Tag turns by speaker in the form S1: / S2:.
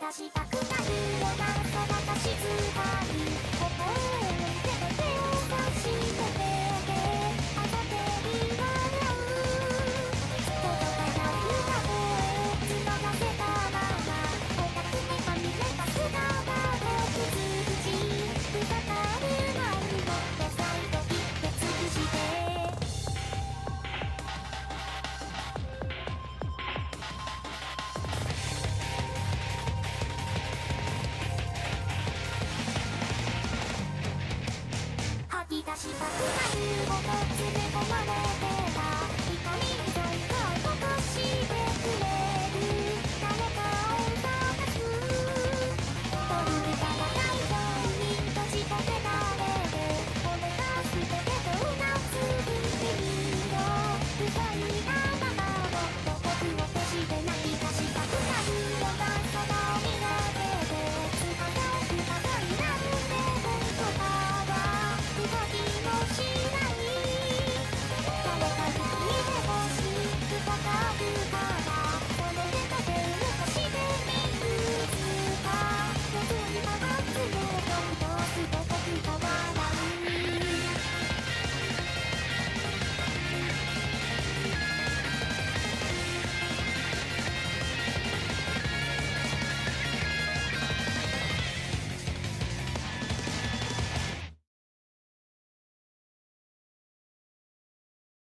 S1: 出したくなるようなそばか静かに微笑んで手を差し伸べてあざけに笑う届かない歌声を募らせたままオタクにまみれた姿でくず口うたたる前にもっと再度言って尽くして吐き出したくなるほど詰め込まれ